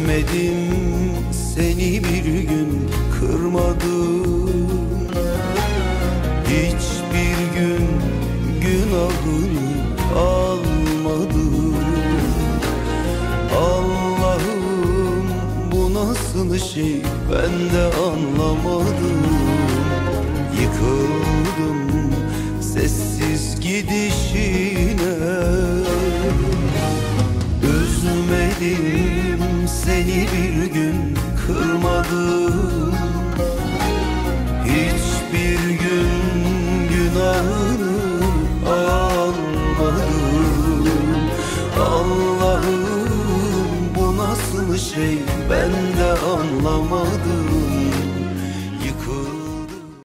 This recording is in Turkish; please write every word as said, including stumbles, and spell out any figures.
Üzmedim seni bir gün kırmadım, hiçbir gün günahını almadım. Allah'ım bu nasıl şey ben de anlamadım. Yıkıldım sessiz gidişine. Üzmedim seni bir gün kırmadım, hiçbir gün günahını almadım. Allah'ım bu nasıl şey ben de anlamadım.